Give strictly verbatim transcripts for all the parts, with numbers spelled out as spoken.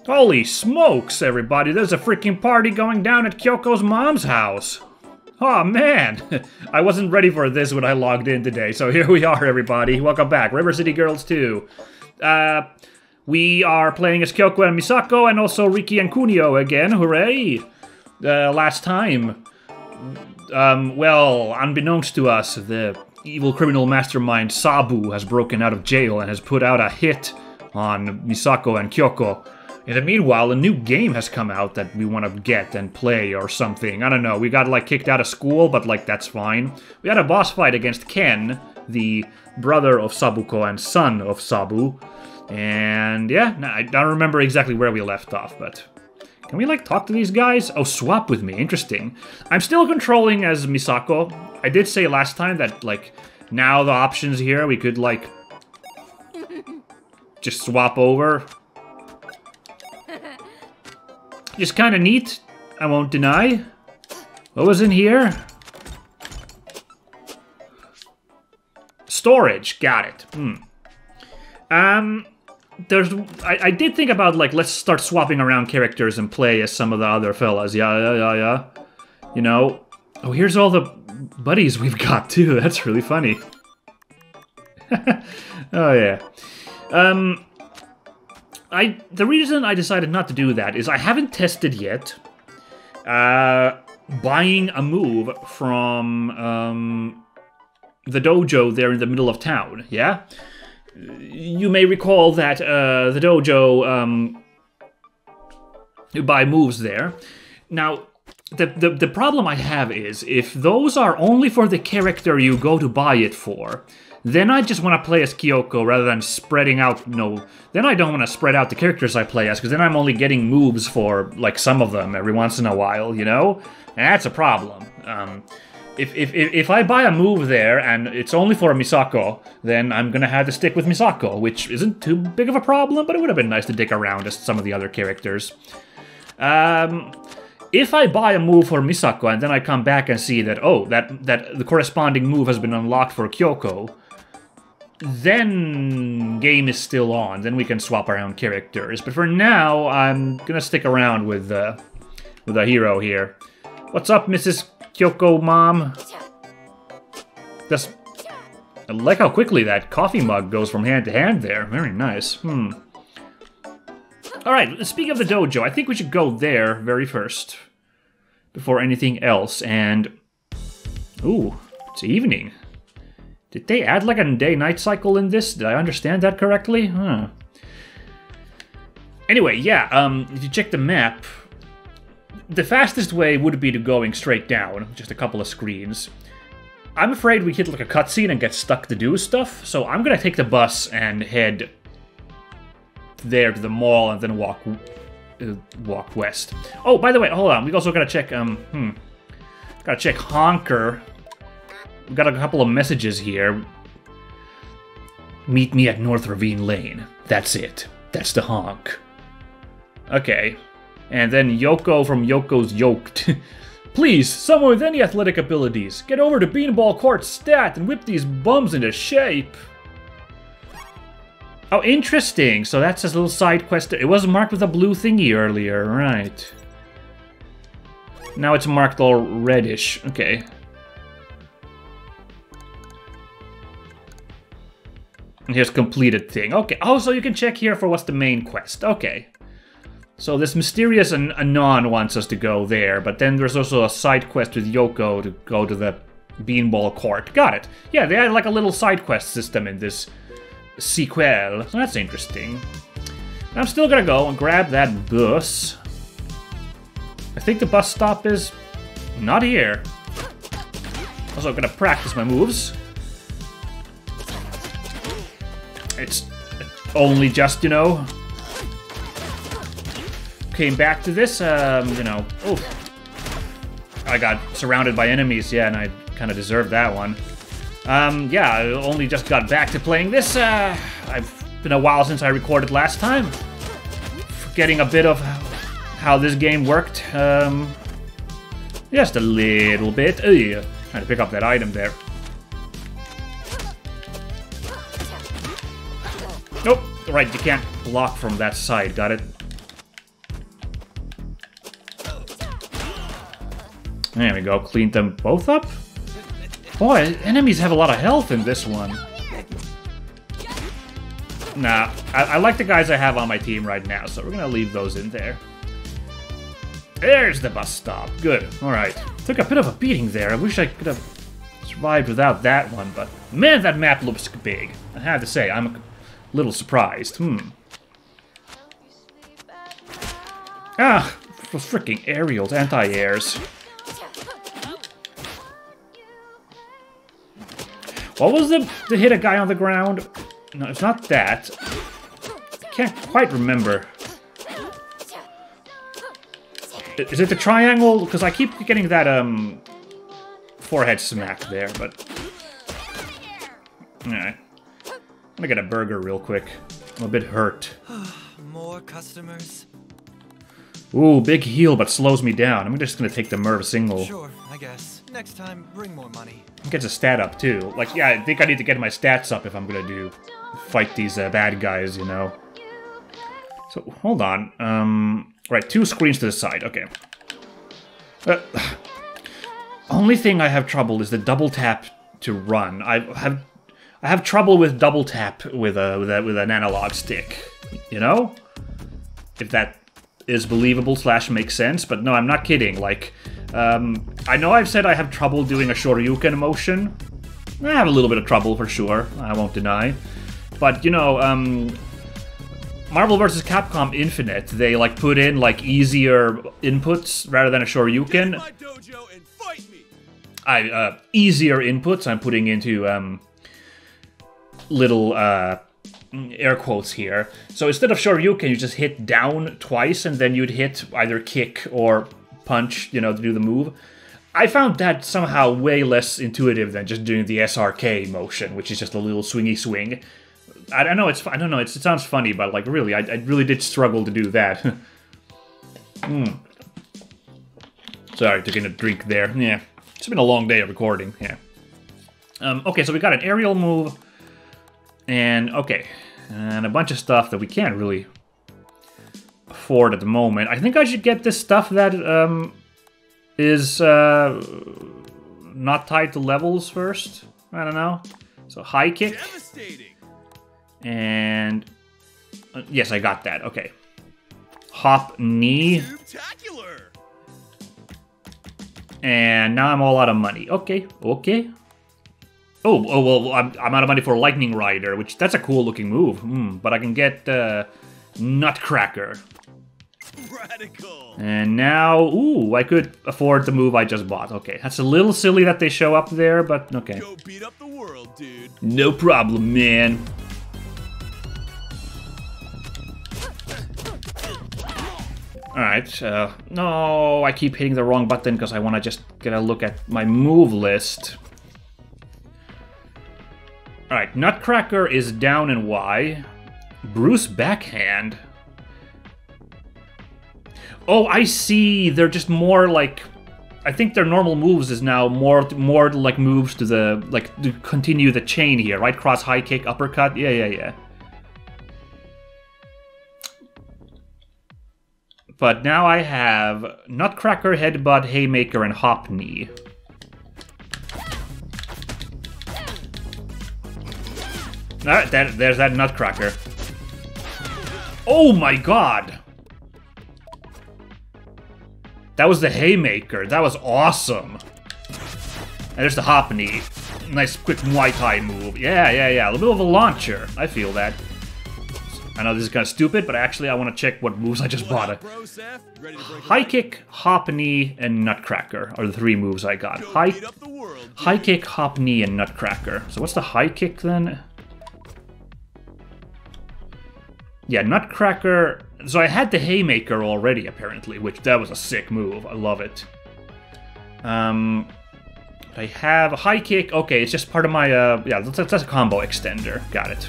Holy smokes, everybody, there's a freaking party going down at Kyoko's mom's house. Oh man, I wasn't ready for this when I logged in today, so here we are, everybody. Welcome back, River City Girls two. Uh, we are playing as Kyoko and Misako, and also Riki and Kunio again, hooray! Uh, last time, um, well, unbeknownst to us, the evil criminal mastermind Sabu has broken out of jail and has put out a hit on Misako and Kyoko. In the meanwhile, a new game has come out that we want to get and play or something. I don't know, we got like kicked out of school, but like that's fine. We had a boss fight against Ken, the brother of Sabuko and son of Sabu. And yeah, I don't remember exactly where we left off, but... Can we like talk to these guys? Oh, swap with me, interesting. I'm still controlling as Misako. I did say last time that like, now the options here, we could like... just swap over. Just kind of neat, I won't deny. What was in here? Storage, got it. Hmm. Um, there's. I, I did think about like let's start swapping around characters and play as some of the other fellas. Yeah, yeah, yeah, yeah. You know. Oh, here's all the buddies we've got too. That's really funny. Oh yeah. Um. I, the reason I decided not to do that is I haven't tested yet uh, buying a move from um, the dojo there in the middle of town, yeah? You may recall that uh, the dojo, um, you buy moves there. Now, the, the, the problem I have is if those are only for the character you go to buy it for, then I just want to play as Kyoko rather than spreading out, you know, then I don't want to spread out the characters I play as, because then I'm only getting moves for, like, some of them every once in a while, you know? And that's a problem. Um, if, if, if I buy a move there and it's only for Misako, then I'm gonna have to stick with Misako, which isn't too big of a problem, but it would have been nice to dick around as some of the other characters. Um... If I buy a move for Misako and then I come back and see that, oh, that, that the corresponding move has been unlocked for Kyoko, then game is still on. Then we can swap around characters. But for now, I'm gonna stick around with uh, with a hero here. What's up, Missus Kyoko Mom? Just, I like how quickly that coffee mug goes from hand to hand there. Very nice. Hmm. Alright, speaking of the dojo, I think we should go there very first. Before anything else, and... Ooh, it's evening. Did they add like a day-night cycle in this? Did I understand that correctly? Huh. Anyway, yeah, um, if you check the map, the fastest way would be to going straight down, just a couple of screens. I'm afraid we hit like a cutscene and get stuck to do stuff, so I'm gonna take the bus and head there to the mall and then walk uh, walk west. Oh, by the way, hold on. We also gotta check. Um, hmm, gotta check Honker. We got a couple of messages here. Meet me at North Ravine Lane. That's it. That's the honk. Okay, and then Yoko from Yoko's Yoked. Please, someone with any athletic abilities, get over to Beanball Court Stat and whip these bums into shape. Oh, interesting. So that's his little side quest. It was marked with a blue thingy earlier, right? Now it's marked all reddish. Okay. And here's completed thing. Okay. Oh, so you can check here for what's the main quest. Okay. So this mysterious an Anon wants us to go there, but then there's also a side quest with Yoko to go to the Beanball Court. Got it. Yeah, they had like a little side quest system in this sequel, so that's interesting. I'm still gonna go and grab that bus. I think the bus stop is not here. Also, I'm gonna practice my moves. It's only just, you know, came back to this, um, you know, oh, I got surrounded by enemies, yeah, and I kind of deserved that one. Um, yeah, I only just got back to playing this. Uh, I've been a while since I recorded last time. Forgetting a bit of how this game worked. Um, just a little bit. Ugh. Trying to pick up that item there. Nope. Right, you can't block from that side. Got it. There we go, cleaned them both up. Boy, enemies have a lot of health in this one. Nah, I, I like the guys I have on my team right now, so we're gonna leave those in there. There's the bus stop. Good. Alright. Took a bit of a beating there. I wish I could have survived without that one, but man, that map looks big. I have to say, I'm a little surprised. Hmm. Ah, those freaking aerials, anti-airs. What was the, to hit a guy on the ground? No, it's not that. I can't quite remember. Is it the triangle? Because I keep getting that um forehead smack there, but... Alright. I'm gonna get a burger real quick. I'm a bit hurt. More customers? Ooh, big heal, but slows me down. I'm just gonna take the Merv single. Sure, I guess. Next time, bring more money. Gets a stat up, too. Like, yeah, I think I need to get my stats up if I'm gonna do... fight these uh, bad guys, you know. So, hold on. Um, right, two screens to the side. Okay. Uh, only thing I have trouble is the double tap to run. I have I have trouble with double tap with a with a with an analog stick. You know, if that is believable slash makes sense. But no, I'm not kidding. Like, um, I know I've said I have trouble doing a Shoryuken motion. I have a little bit of trouble for sure. I won't deny. But you know, um, Marvel versus. Capcom Infinite, they like put in like easier inputs rather than a Shoryuken. I uh, easier inputs I'm putting into um, little uh, air quotes here. So instead of Shoryuken, you just hit down twice, and then you'd hit either kick or punch, you know, to do the move. I found that somehow way less intuitive than just doing the S R K motion, which is just a little swingy swing. I don't know. It's I don't know. It's, it sounds funny, but like really, I, I really did struggle to do that. mm. Sorry, taking a drink there. Yeah, it's been a long day of recording. Yeah. Um, okay, so we got an aerial move, and okay, and a bunch of stuff that we can't really afford at the moment. I think I should get this stuff that um, is uh, not tied to levels first. I don't know. So high kick. And uh, yes, I got that. Okay. Hop knee. And now I'm all out of money. Okay, okay. Oh, oh well, I'm, I'm out of money for Lightning Rider, which that's a cool looking move. Mm, but I can get uh, Nutcracker. Radical. And now, ooh, I could afford the move I just bought. Okay, that's a little silly that they show up there, but okay. Go beat up the world, dude. No problem, man. Alright, uh, no, I keep hitting the wrong button because I want to just get a look at my move list. Alright, Nutcracker is down in Y. Bruce backhand. Oh, I see, they're just more like... I think their normal moves is now more more like moves to the... like, to continue the chain here, right? Cross, high kick, uppercut, yeah, yeah, yeah. But now I have Nutcracker, Headbutt, Haymaker, and Hop Knee. Ah, that, there's that Nutcracker. Oh my god! That was the Haymaker. That was awesome. And there's the Hop Knee. Nice quick Muay Thai move. Yeah, yeah, yeah. A little bit of a launcher. I feel that. I know this is kind of stupid, but actually I want to check what moves I just bought. High kick, hop knee, and nutcracker are the three moves I got. High, high kick, hop knee, and nutcracker. So what's the high kick then? Yeah, nutcracker. So I had the haymaker already apparently, which that was a sick move. I love it. Um, I have a high kick. Okay, it's just part of my. Uh, yeah, that's, that's a combo extender. Got it.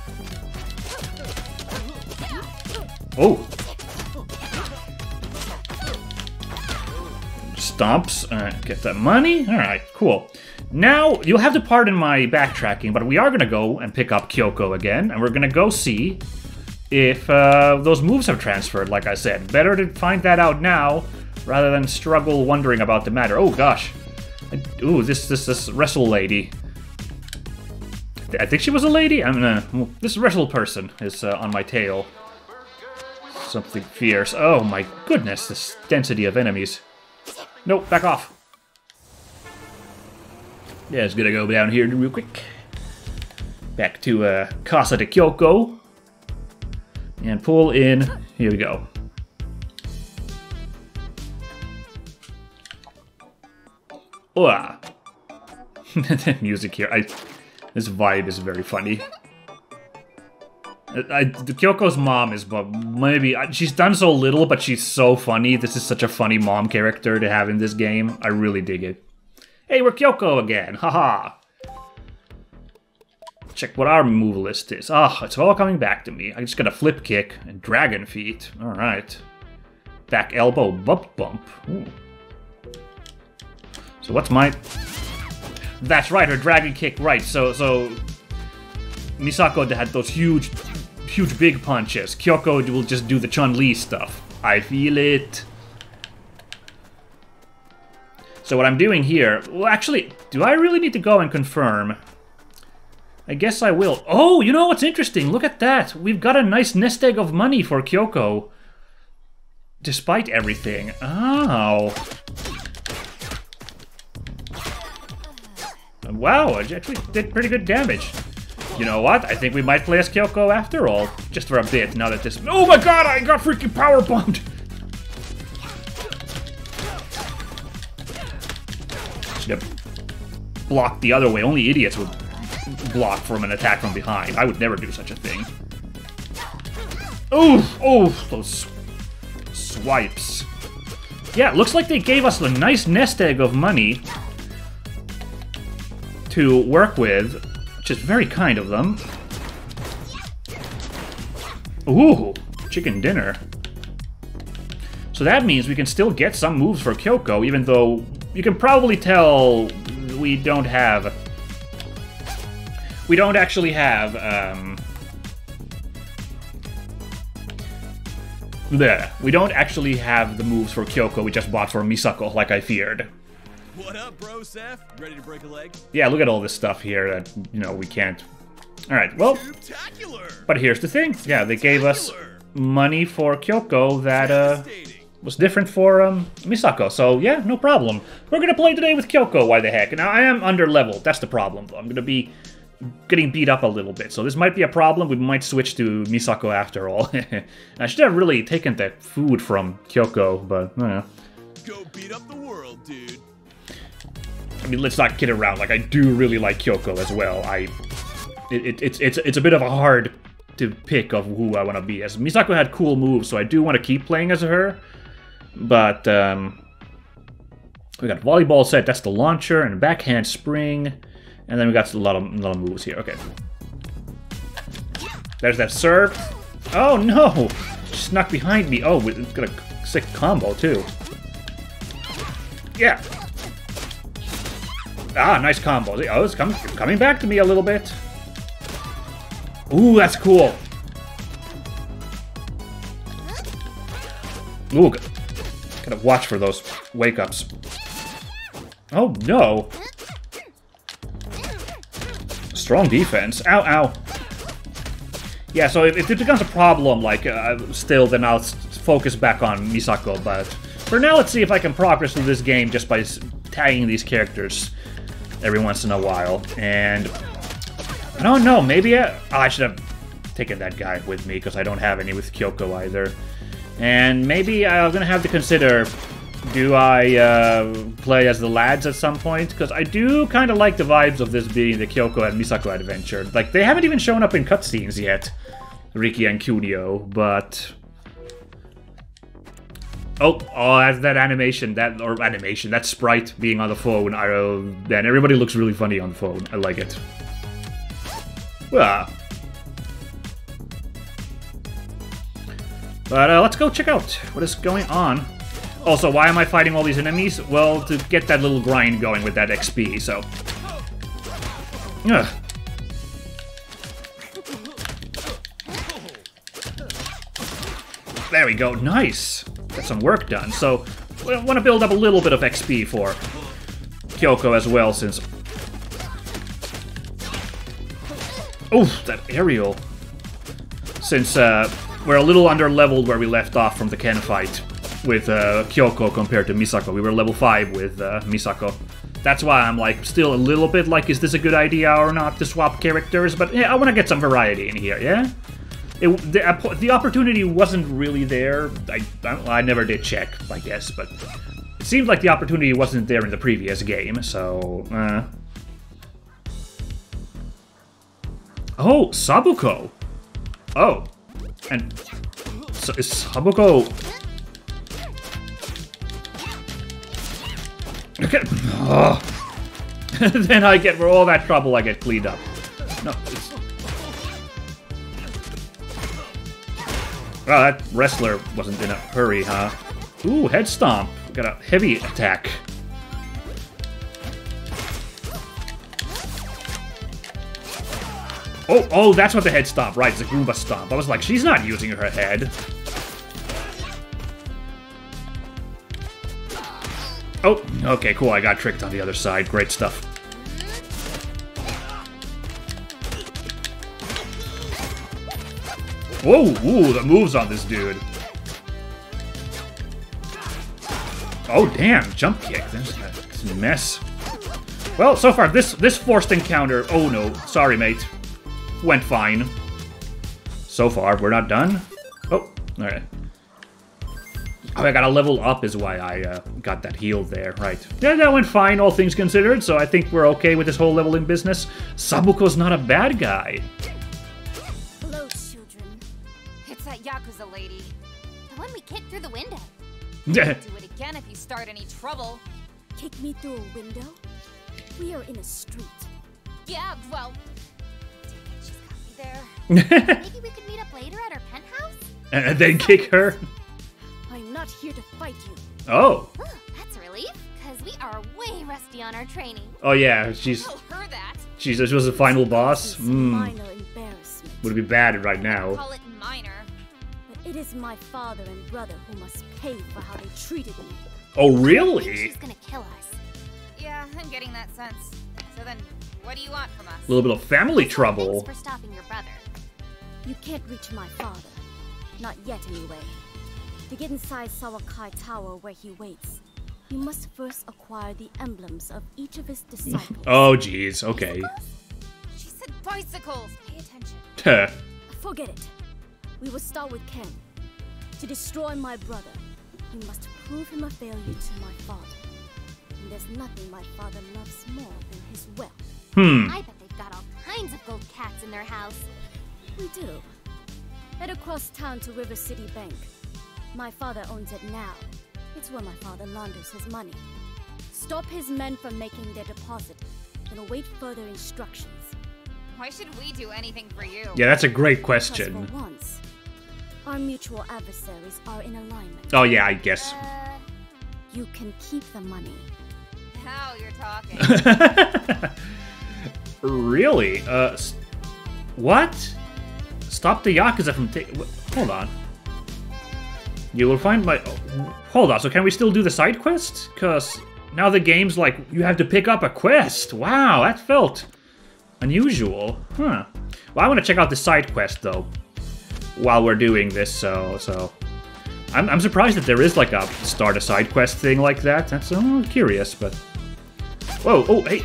Oh! Stomps. Alright, get that money. Alright, cool. Now, you'll have to pardon my backtracking, but we are going to go and pick up Kyoko again, and we're going to go see if uh, those moves have transferred, like I said. Better to find that out now, rather than struggle wondering about the matter. Oh gosh. I, ooh, this, this, this wrestle lady. I think she was a lady? I'm gonna... Well, this wrestle person is uh, on my tail. Something fierce. Oh my goodness, this density of enemies. Nope, back off. Yeah, it's gonna go down here real quick. Back to uh, Casa de Kyoko. And pull in. Here we go. Wow. The music here. I, this vibe is very funny. I, the Kyoko's mom is maybe... She's done so little, but she's so funny. This is such a funny mom character to have in this game. I really dig it. Hey, we're Kyoko again. Haha. Check what our move list is. Ah, oh, it's all coming back to me. I just got a flip kick and dragon feet. Alright. Back elbow bump bump. Ooh. So what's my... That's right, her dragon kick, right. So, so... Misako had those huge, huge big punches. Kyoko will just do the Chun-Li stuff. I feel it. So what I'm doing here... Well, actually, do I really need to go and confirm? I guess I will. Oh, you know what's interesting? Look at that. We've got a nice nest egg of money for Kyoko. Despite everything. Oh. Wow, I actually did pretty good damage. You know what? I think we might play as Kyoko after all. Just for a bit, now that this... Oh my god, I got freaking power bombed! Should have blocked the other way. Only idiots would block from an attack from behind. I would never do such a thing. Oof! Oh, those swipes. Yeah, looks like they gave us a nice nest egg of money to work with, which is very kind of them. Ooh, chicken dinner. So that means we can still get some moves for Kyoko, even though you can probably tell we don't have... We don't actually have, um... Bleh. We don't actually have the moves for Kyoko we just bought for Misako, like I feared. What up, bro, Seth? Ready to break a leg? Yeah, look at all this stuff here that, you know, we can't... Alright, well... But here's the thing. Yeah, they gave us money for Kyoko that, uh... was different for, um, Misako. So, yeah, no problem. We're gonna play today with Kyoko, why the heck. Now, I am under-leveled. That's the problem, though. I'm gonna be getting beat up a little bit. So this might be a problem. We might switch to Misako after all. I should have really taken that food from Kyoko, but, I don't know. Go beat up the world, dude. I mean, let's not kid around. Like, I do really like Kyoko as well. I, it, it, it's it's it's a bit of a hard to pick of who I want to be as. Misako had cool moves, so I do want to keep playing as her. But um, we got volleyball set. That's the launcher and backhand spring, and then we got a lot of a lot of moves here. Okay, there's that serve. Oh no! She snuck behind me. Oh, it's got a sick combo too. Yeah. Ah, nice combo. Oh, it's com coming back to me a little bit. Ooh, that's cool. Ooh, gotta watch for those wake-ups. Oh, no. Strong defense. Ow, ow. Yeah, so if, if it becomes a problem, like, uh, still, then I'll focus back on Misako, but for now, let's see if I can progress through this game just by tagging these characters every once in a while, and I don't know, maybe I, oh, I should have taken that guy with me, because I don't have any with Kyoko either. And maybe I'm gonna have to consider, do I uh, play as the lads at some point? Because I do kind of like the vibes of this being the Kyoko and Misako adventure. Like, they haven't even shown up in cutscenes yet, Riki and Kunio, but... Oh, oh, that's that animation, that, or animation, that sprite being on the phone, I, uh, then everybody looks really funny on the phone. I like it. Ah. But uh, let's go check out what is going on. Also, why am I fighting all these enemies? Well, to get that little grind going with that X P, so... Ugh. There we go. Nice. Got some work done. So, we want to build up a little bit of X P for Kyoko as well, since... Oh, that aerial. Since uh, we're a little under-leveled where we left off from the Ken fight with uh, Kyoko compared to Misako. We were level five with uh, Misako. That's why I'm like still a little bit like, is this a good idea or not to swap characters? But yeah, I want to get some variety in here, yeah? It, the, the opportunity wasn't really there. I, I, I never did check, I guess, but it seemed like the opportunity wasn't there in the previous game, so... Uh. Oh, Sabuko! Oh. And... So is Sabuko... Okay. Oh. Then I get, for all that trouble, I get cleaned up. No, it's... Well, that wrestler wasn't in a hurry, huh? Ooh, head stomp. Got a heavy attack. Oh, oh, that's what the head stomp, right? It's a Goomba stomp. I was like, she's not using her head. Oh, okay, cool. I got tricked on the other side. Great stuff. Whoa, ooh, the moves on this dude. Oh, damn, jump kick. This is a mess. Well, so far, this, this forced encounter... Oh, no. Sorry, mate. Went fine. So far, we're not done. Oh, alright. Oh, I gotta level up is why I uh, got that heal there, right. Yeah, that went fine, all things considered, so I think we're okay with this whole leveling business. Sabuko's not a bad guy. Hello, children. It's that Yakuza lady. The one we kicked through the window. Yeah. Do it again if you start any trouble. Kick me through a window? We are in a street. Yeah, well... She's got me there. Maybe we could meet up later at our penthouse? And then kick her? I'm not here to fight you. Oh. Ooh, that's a relief, because we are way rusty on our training. Oh yeah, she's... Tell her that. She's, she was the final boss? This Mm. minor embarrassment. Would be bad right now. Call it minor. But it is my father and brother who must pay for how they treated me. Oh, I think really? she's gonna kill us. Yeah, I'm getting that sense. So then, what do you want from us? A little bit of family Thanks trouble. for stopping your brother. You can't reach my father. Not yet, anyway. To get inside Sawakai Tower where he waits, you must first acquire the emblems of each of his disciples. Oh, jeez. Okay. She said bicycles. Pay attention. Huh. Forget it. We will start with Ken. To destroy my brother, you must prove him a failure to my father. And there's nothing my father loves more than his wealth. Hmm. I bet they've got all kinds of gold cats in their house. We do. Head across town to River City Bank. My father owns it now. It's where my father launders his money. Stop his men from making their deposit, and await further instructions. Why should we do anything for you? Yeah, that's a great Because question. for once, our mutual adversaries are in alignment. Oh yeah, I guess. Uh, You can keep the money. how you're talking. Really? Uh, s- what? Stop the Yakuza from taking... Hold on. You will find my... Oh, hold on, so can we still do the side quest? Because now the game's like, you have to pick up a quest. Wow, that felt unusual. Huh. Well, I want to check out the side quest, though, while we're doing this, so... so. I'm, I'm surprised that there is, like, a start a side quest thing like that. That's uh, curious, but... Whoa, oh, hey...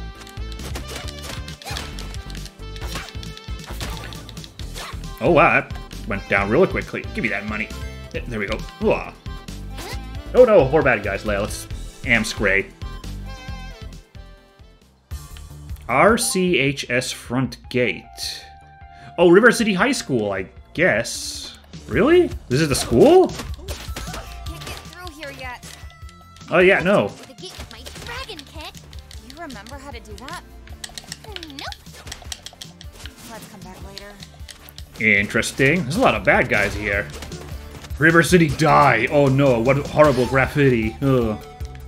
Oh wow, that went down really quickly. Give me that money. There we go. Ooh. Oh no, more bad guys. Let's Amscray. R C H S front gate. Oh, River City High School, I guess. Really? This is the school? Can't get through here yet. Oh yeah, no. The gate with my dragon kick. You remember how to do that? Nope. Let's come back later. Interesting. There's a lot of bad guys here. River City die! Oh no, what horrible graffiti. Ugh.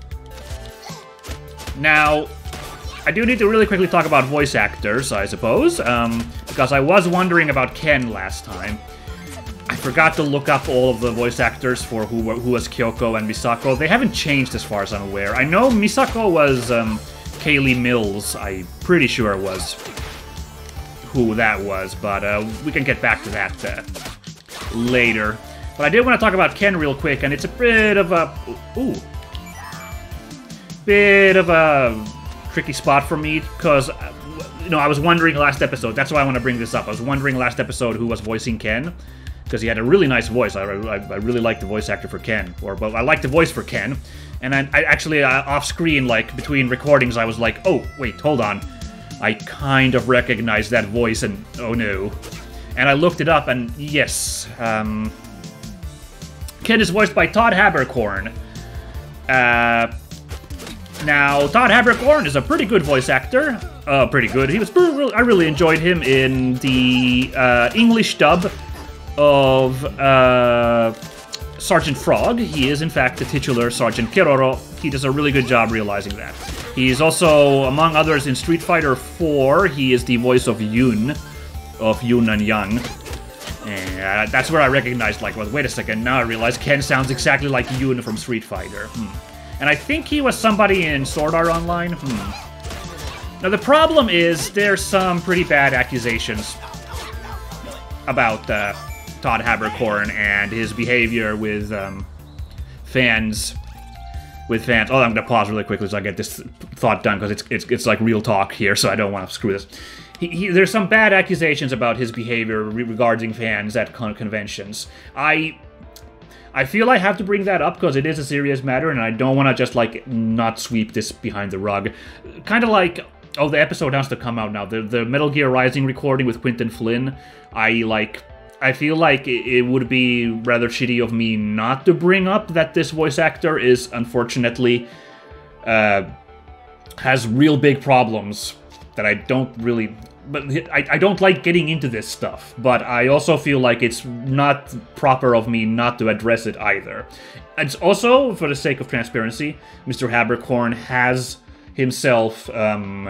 Now, I do need to really quickly talk about voice actors, I suppose, um, because I was wondering about Ken last time. I forgot to look up all of the voice actors for who were, who was Kyoko and Misako. They haven't changed as far as I'm aware. I know Misako was um, Kaylee Mills. I'm pretty sure it was who that was, but uh, we can get back to that uh, later. But I did want to talk about Ken real quick, and it's a bit of a... Ooh. Bit of a tricky spot for me, because... You know, I was wondering last episode, that's why I want to bring this up. I was wondering last episode who was voicing Ken, because he had a really nice voice. I, I, I really liked the voice actor for Ken, or but I liked the voice for Ken. And I, I actually, uh, off-screen, like, between recordings, I was like, oh, wait, hold on. I kind of recognized that voice, and oh no. And I looked it up, and yes, um... Ken is voiced by Todd Haberkorn. Uh... Now, Todd Haberkorn is a pretty good voice actor. Uh, pretty good. He was. I really enjoyed him in the uh, English dub of uh, Sergeant Frog. He is, in fact, the titular Sergeant Keroro. He does a really good job realizing that. He is also, among others, in Street Fighter four. He is the voice of Yun, of Yun and Yang. And uh, that's where I recognized, like, well, wait a second. Now I realize Ken sounds exactly like Yun from Street Fighter. Hmm. And I think he was somebody in Sword Art Online. Hmm. Now, the problem is there's some pretty bad accusations about uh, Todd Haberkorn and his behavior with um, fans. With fans. Oh, I'm going to pause really quickly so I get this thought done, because it's, it's, it's like real talk here, so I don't want to screw this. He, he, there's some bad accusations about his behavior re regarding fans at con conventions. I... I feel I have to bring that up because it is a serious matter, and I don't want to just, like, not sweep this behind the rug. Kind of like, oh, the episode has to come out now. The, the Metal Gear Rising recording with Quentin Flynn, I, like, I feel like it, it would be rather shitty of me not to bring up that this voice actor is, unfortunately, uh, has real big problems that I don't really... But I, I don't like getting into this stuff, but I also feel like it's not proper of me not to address it either. It's also, for the sake of transparency, Mister Haberkorn has himself um,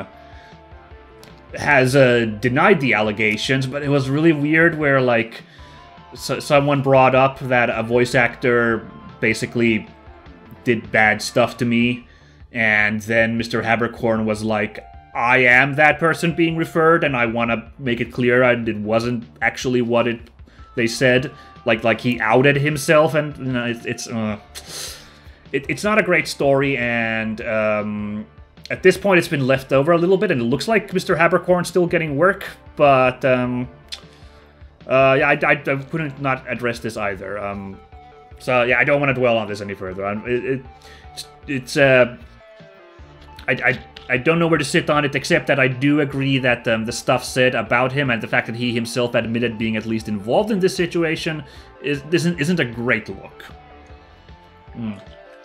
has uh, denied the allegations, but it was really weird where, like, so someone brought up that a voice actor basically did bad stuff to me, and then Mister Haberkorn was like, I am that person being referred, and I want to make it clear I, it wasn't actually what it they said. Like, like he outed himself, and you know, it, it's uh, it, it's not a great story. And um, at this point, it's been left over a little bit, and it looks like Mister Haberkorn's still getting work. But um, uh, yeah, I, I, I couldn't not address this either. Um, so yeah, I don't want to dwell on this any further. I'm, it, it, it's it's uh, I. I I don't know where to sit on it, except that I do agree that um, the stuff said about him and the fact that he himself admitted being at least involved in this situation is, isn't, isn't a great look. Mm.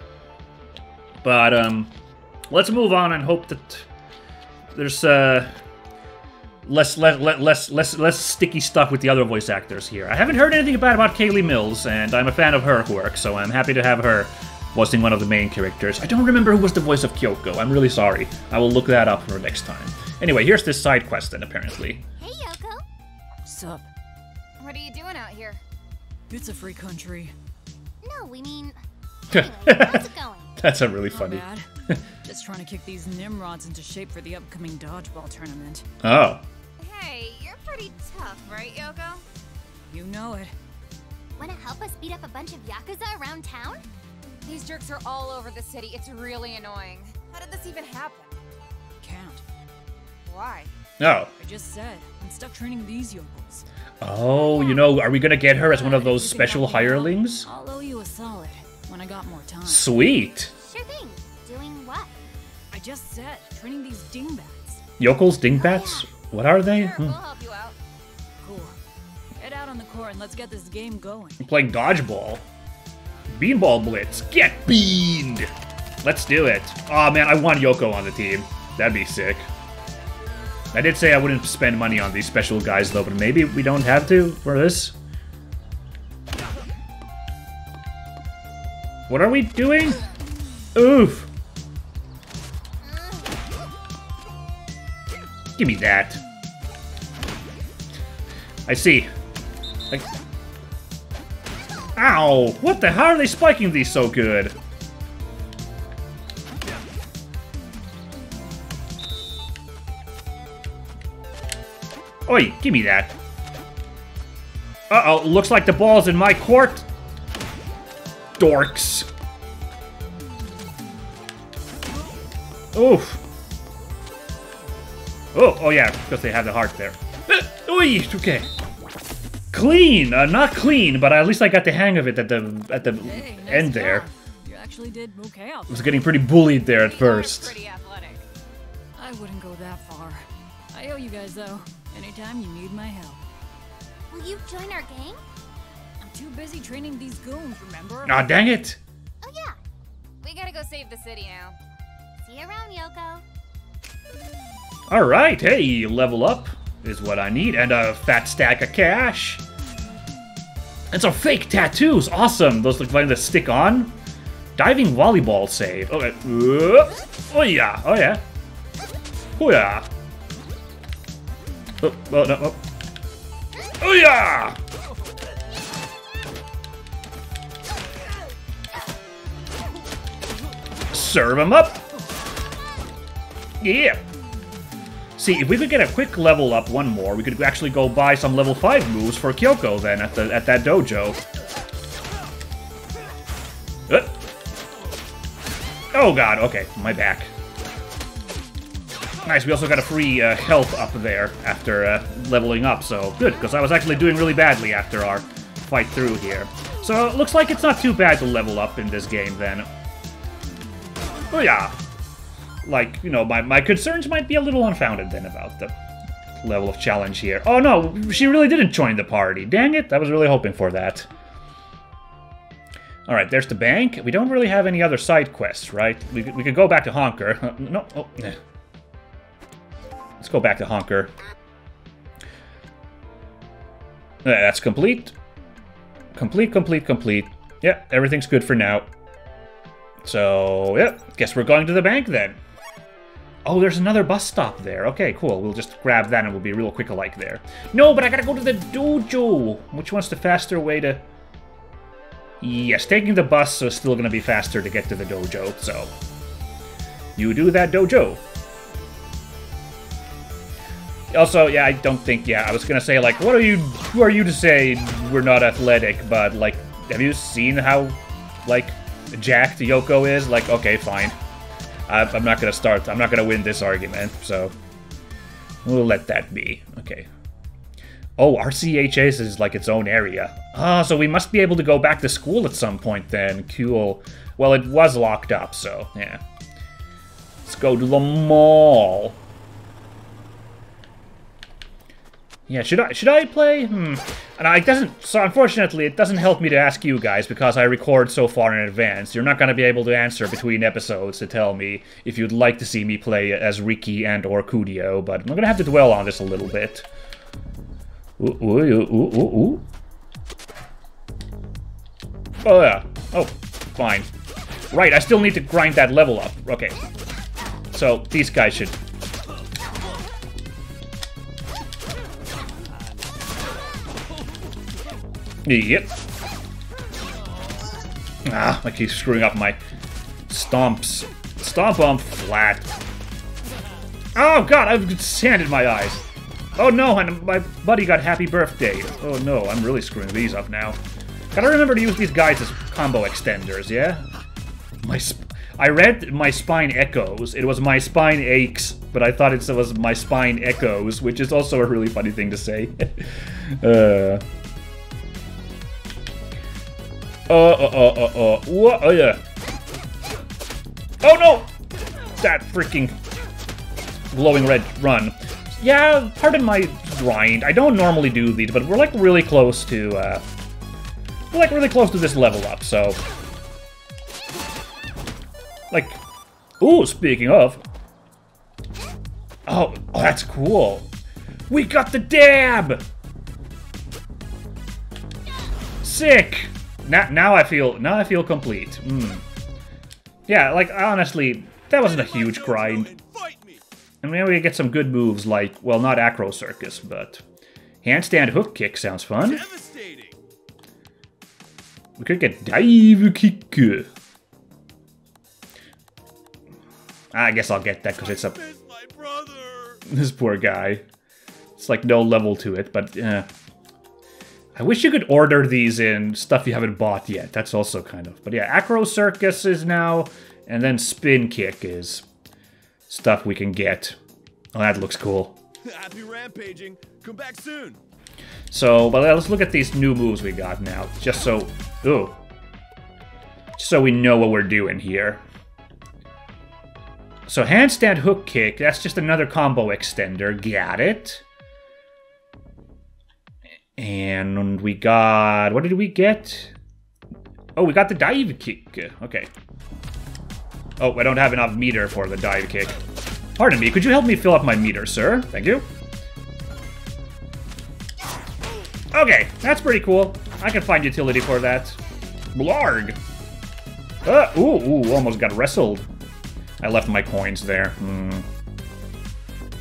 But um, let's move on and hope that there's uh, less, less, less, less, less sticky stuff with the other voice actors here. I haven't heard anything bad about Kaylee Mills, and I'm a fan of her work, so I'm happy to have her voicing one of the main characters. I don't remember who was the voice of Kyoko. I'm really sorry. I will look that up for next time. Anyway, here's this side quest then, apparently. Hey, Yoko. Sup? What are you doing out here? It's a free country. No, we mean... Anyway, how's it going? That's a really Not funny... bad. Just trying to kick these Nimrods into shape for the upcoming dodgeball tournament. Oh. Hey, you're pretty tough, right, Yoko? You know it. Wanna help us beat up a bunch of Yakuza around town? These jerks are all over the city. It's really annoying. How did this even happen? Can't. Why? No. I just said, I'm stuck training these yokels. Oh, you know, are we gonna get her as one of those special hirelings? I'll owe you a solid when I got more time. Sweet. Sure thing. Doing what? I just said, training these dingbats. Yokels, dingbats? What are they? Sure, Hmm. we'll help you out. Cool. Get out on the court and let's get this game going. I'm playing dodgeball. Beanball Blitz. Get beaned! Let's do it. Aw, oh, man, I want Yoko on the team. That'd be sick. I did say I wouldn't spend money on these special guys, though, but maybe we don't have to for this. What are we doing? Oof. Give me that. I see. Like, Ow! What the? How are they spiking these so good? Oi, give me that. Uh-oh, looks like the ball's in my court. Dorks. Oof. Oh, oh yeah, because they have the heart there. Uh, oi, okay. Clean, uh, not clean, but at least I got the hang of it at the at the Hey, nice end job. there. You actually did okay out I was there. getting pretty bullied there at You are first. pretty athletic. I wouldn't go that far. I owe you guys, though. Anytime you need my help. Will you join our gang? I'm too busy training these goons, remember? Aw, dang it. Oh yeah. We gotta go save the city now. See you around, Yoko. All right, hey, level up is what I need, and a fat stack of cash. And some fake tattoos, awesome. Those look like to stick on. Diving volleyball save. Okay. Uh, oh yeah, oh yeah. Oh yeah. Oh, oh no. Oh, oh yeah. Serve him up. Yeah. See, if we could get a quick level up one more, we could actually go buy some level five moves for Kyoko then at the at that dojo. Uh. Oh god, okay, my back. Nice, we also got a free uh, health up there after uh, leveling up, so good, because I was actually doing really badly after our fight through here. So it looks like it's not too bad to level up in this game then. Oh yeah. Like, you know, my, my concerns might be a little unfounded then about the level of challenge here. Oh no, she really didn't join the party. Dang it, I was really hoping for that. Alright, there's the bank. We don't really have any other side quests, right? We, we could go back to Honker. Uh, no, oh, eh. Let's go back to Honker. Uh, that's complete. Complete, complete, complete. Yeah, everything's good for now. So, yeah, guess we're going to the bank then. Oh, there's another bus stop there. Okay, cool. We'll just grab that and we'll be real quick alike there. No, but I gotta go to the dojo. Which one's the faster way to... Yes, taking the bus is still gonna be faster to get to the dojo, so... You do that dojo. Also, yeah, I don't think, yeah, I was gonna say, like, what are you, who are you to say we're not athletic, but, like, have you seen how, like, jacked Yoko is? Like, okay, fine. I, I'm not gonna start, I'm not gonna win this argument, so we'll let that be. Okay. Oh, R C H S is like its own area. Ah, so we must be able to go back to school at some point then. Cool. Well, it was locked up, so, yeah. Let's go to the mall. Yeah, should I should I play? Hmm. And I doesn't. So unfortunately, it doesn't help me to ask you guys because I record so far in advance. You're not going to be able to answer between episodes to tell me if you'd like to see me play as Riki and or Kudio. But I'm going to have to dwell on this a little bit. Ooh, ooh, ooh, ooh, ooh. Oh yeah. Oh, fine. Right. I still need to grind that level up. Okay. So these guys should. Yep. Ah, I keep screwing up my stomps. Stomp on flat. Oh god, I've sand in my eyes. Oh no, and my buddy got happy birthday. Oh no, I'm really screwing these up now. Gotta remember to use these guys as combo extenders, yeah? My sp I read my spine echoes. It was my spine aches, but I thought it was my spine echoes, which is also a really funny thing to say. uh... Uh, uh, uh, uh, uh, what? Oh, yeah. Oh, no! That freaking glowing red run. Yeah, pardon my grind. I don't normally do these, but we're, like, really close to, uh... We're, like, really close to this level up, so... Like... Ooh, speaking of... Oh, oh, that's cool. We got the dab! Sick! Now, now I feel, now I feel complete. Mm. Yeah, like honestly, that wasn't a huge grind. And maybe we get some good moves like, well, not Acro Circus, but handstand hook kick sounds fun. Devastating. We could get dive kick. I guess I'll get that because it's a... Miss my brother. This poor guy. It's like no level to it, but uh, I wish you could order these in stuff you haven't bought yet. That's also kind of... But yeah, Acro Circus is now, and then Spin Kick is stuff we can get. Oh, that looks cool. Happy rampaging. Come back soon. So, but let's look at these new moves we got now, just so... Ooh. Just so we know what we're doing here. So, handstand hook kick, that's just another combo extender. Got it. And we got... What did we get? Oh, we got the dive kick. Okay. Oh, I don't have enough meter for the dive kick. Pardon me, could you help me fill up my meter, sir? Thank you. Okay, that's pretty cool. I can find utility for that. Blarg! Uh, ooh, ooh, almost got wrestled. I left my coins there. Hmm.